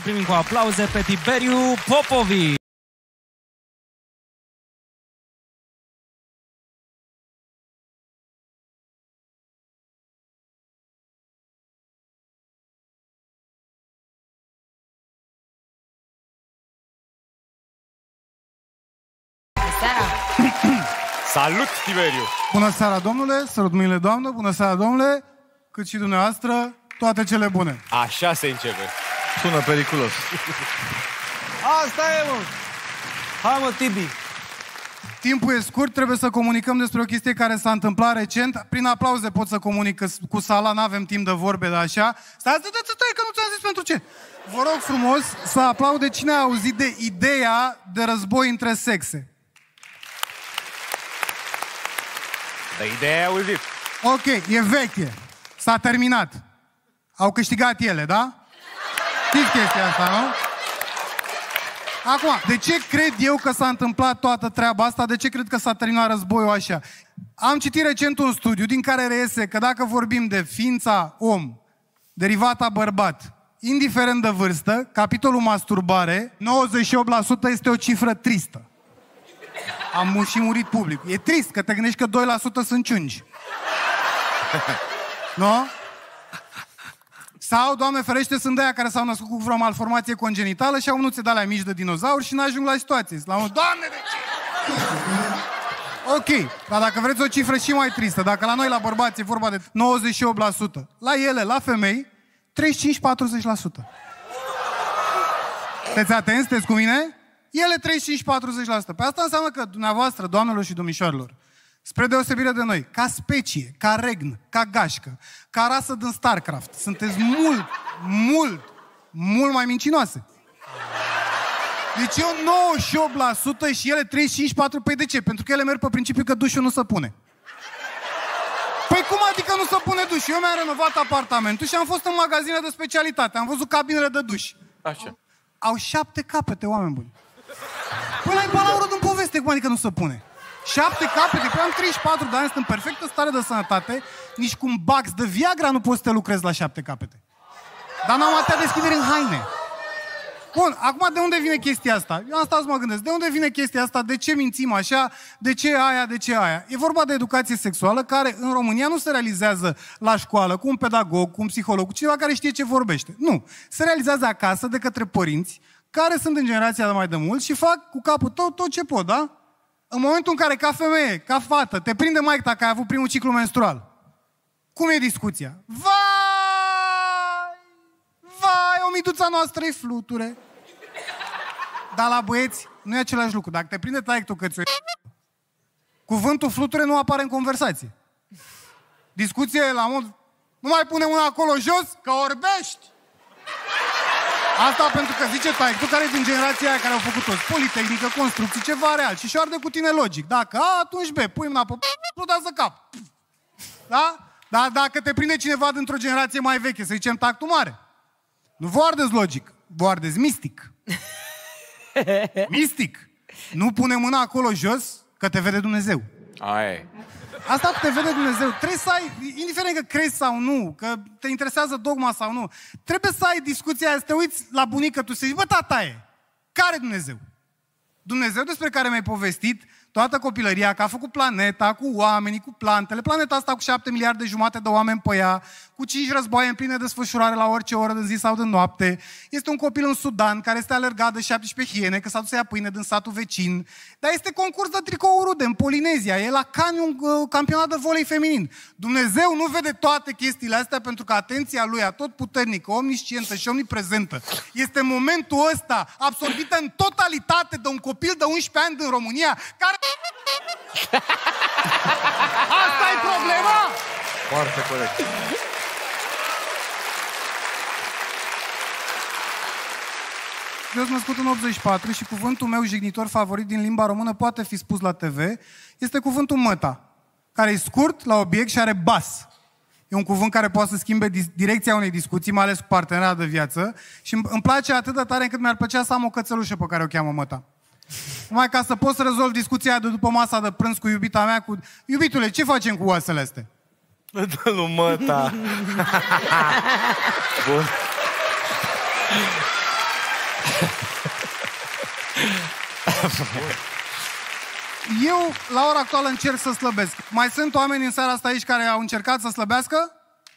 primim cu aplauze pe Tiberiu Popovici. Salut, Tiberiu! Bună seara, domnule, sărut mâinile, doamnă, bună seara, domnule, cât și dumneavoastră, toate cele bune. Așa se începe. Sună periculos. Asta e, mă! Hai, mă, Tibi! Timpul e scurt, trebuie să comunicăm despre o chestie care s-a întâmplat recent. Prin aplauze pot să comunic că cu sala, n-avem timp de vorbe, de așa. Stai, că nu ți-am zis pentru ce. Vă rog frumos să aplaude cine a auzit de ideea de război între sexe. De ideea ai auzit. Ok, e veche. S-a terminat. Au câștigat ele, da? Știți chestia asta, nu? Acum, de ce cred eu că s-a întâmplat toată treaba asta? De ce cred că s-a terminat războiul așa? Am citit recent un studiu din care reiese că dacă vorbim de ființa om, derivata bărbat, indiferent de vârstă, capitolul masturbare, 98% este o cifră tristă. Am și murit public. E trist că te gândești că 2% sunt ciungi. Nu? Sau, Doamne ferește, sunt de aia care s-au născut cu vreo malformație congenitală și au nuțe de alea mici de dinozauri și n-ajung la situație. La un... Doamne, de ce? Ok, dar dacă vreți o cifră și mai tristă, dacă la noi, la bărbați, e vorba de 98%, la ele, la femei, 35-40%. Sunteți atenți? Sunteți cu mine? Ele 35-40%. Pe asta înseamnă că dumneavoastră, doamnelor și domnișoarelor, spre deosebire de noi, ca specie, ca regn, ca gașcă, ca rasă din StarCraft, sunteți mult mai mincinoase. Deci eu 98% și ele 35-40%. Păi de ce? Pentru că ele merg pe principiu că dușul nu se pune. Păi cum adică nu se pune duș? Eu mi-am renovat apartamentul și am fost în magazine de specialitate. Am văzut cabinele de duș. Așa. Au 7 capete, oameni buni. Păi la-i palaură din poveste, cum adică nu se pune? 7 capete, păi am 34 de ani, sunt în perfectă stare de sănătate, nici cu un bax de Viagra nu poți să te lucrezi la 7 capete. Dar n-am atâtea deschideri în haine. Bun, acum de unde vine chestia asta? Eu am stat să mă gândesc, de unde vine chestia asta? De ce mințim așa? De ce aia? De ce aia? E vorba de educație sexuală care în România nu se realizează la școală, cu un pedagog, cu un psiholog, cu cineva care știe ce vorbește. Nu. Se realizează acasă de către părinți care sunt în generația de mai de mult și fac cu capul tot ce pot, da? În momentul în care, ca femeie, ca fată, te prinde maică că ai avut primul ciclu menstrual, cum e discuția? Vai, o miduța noastră e fluture. Dar la băieți nu e același lucru. Dacă te prinde taică-tu că ți-o cuvântul fluture nu apare în conversație. Discuție la mod... Nu mai pune una acolo jos, că orbești! Asta pentru că zice taică-tu care e din generația aia care au făcut toți. Politehnică, construcții, ceva real. Și șoarde cu tine logic. Dacă A, atunci B. Pui mâna pe plutează cap. Da? Dar dacă te prinde cineva dintr-o generație mai veche, să zicem tactul mare, nu vă ardeți logic, vă ardeți mistic. Mistic. Nu pune mâna acolo jos, că te vede Dumnezeu. Aia e. Asta te vede Dumnezeu. Trebuie să ai, indiferent că crezi sau nu, că te interesează dogma sau nu, trebuie să ai discuția aia, să te uiți la bunică, tu să zici, bă, tataie, care Dumnezeu? Dumnezeu despre care mi-ai povestit toată copilăria, că a făcut planeta, cu oamenii, cu plantele, planeta asta cu 7 miliarde jumate de oameni pe ea, cu 5 războaie în plină desfășurare la orice oră din zi sau din noapte. Este un copil în Sudan care este alergat de 17 hiene, că s-a dus să ia pâine din satul vecin. Dar este concurs de tricouri rude în Polinezia, e la Cannes un campionat de volei feminin. Dumnezeu nu vede toate chestiile astea pentru că atenția lui atotputernică, omniscientă și omniprezentă este în momentul ăsta absorbită în totalitate de un copil de 11 ani din România care... Asta e problema! Foarte corect. Eu sunt născut în 84 și cuvântul meu jignitor favorit din limba română poate fi spus la TV, este cuvântul măta, care e scurt, la obiect și are bas. E un cuvânt care poate să schimbe direcția unei discuții, mai ales cu partenera de viață, și îmi place atât de tare încât mi-ar plăcea să am o cățelușă pe care o cheamă măta. Numai ca să pot să rezolv discuția de după masa de prânz cu iubita mea, cu... Iubitule, ce facem cu oasele astea? Dă-l măta. Bun. Eu, la ora actuală, încerc să slăbesc. Mai sunt oameni în seara asta aici care au încercat să slăbească?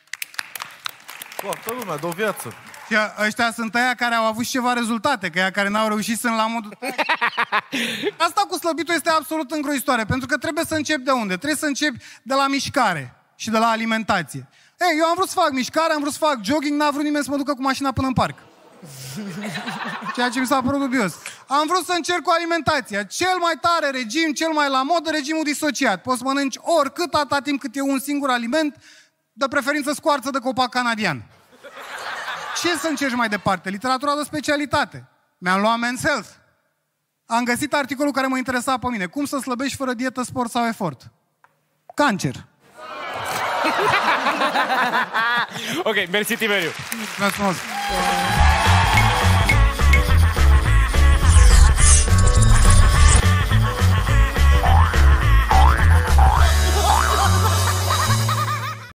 Toată lumea, de o viață. Și ăștia sunt aia care au avut și ceva rezultate, că aia care n-au reușit sunt la modul... Asta cu slăbitul este absolut îngrozitoare, pentru că trebuie să începi de unde? Trebuie să începi de la mișcare și de la alimentație. Ei, eu am vrut să fac mișcare, am vrut să fac jogging, n-a vrut nimeni să mă ducă cu mașina până în parc. Ceea ce mi s-a părut dubios. Am vrut să încerc cu alimentația. Cel mai tare regim, cel mai la modă, regimul disociat. Poți să mănânci oricât, atâta timp cât e un singur aliment, de preferință scoarță de copac canadian. Ce să încerci mai departe? Literatura de specialitate. Mi-am luat Men's Health. Am găsit articolul care mă interesa pe mine. Cum să slăbești fără dietă, sport sau efort? Cancer. Ok, mersi Tiberiu. Mulțumesc frumos.